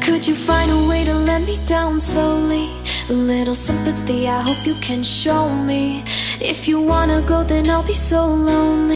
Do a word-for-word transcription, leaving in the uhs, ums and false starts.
Could you find a way to let me down slowly? A little sympathy, I hope you can show me. If you wanna go, then I'll be so lonely.